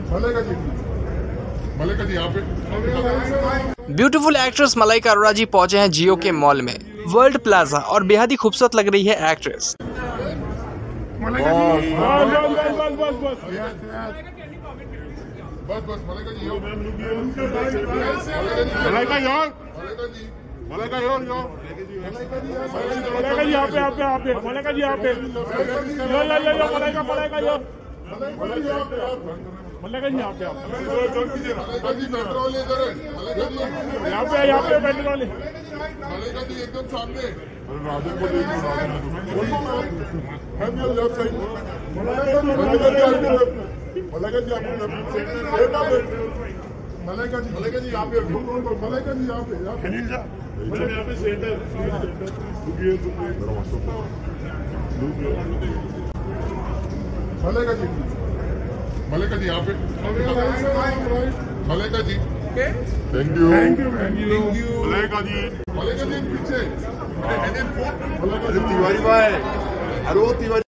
मलाइका जी यहाँ पे। Beautiful actress Malaika Arora ji पहुंचे हैं जियो के मॉल में वर्ल्ड प्लाजा और बेहद ही खूबसूरत लग रही है एक्ट्रेस। मलाइका जी एकदम सामने मलाइका जी यहाँ पे मलाइका जी यहाँ पे सेंटर मलाइका जी यहाँ पे। मलाइका जी थैंक यू मलाइका जी पीछे तिवारी भाई। अरे वो तिवारी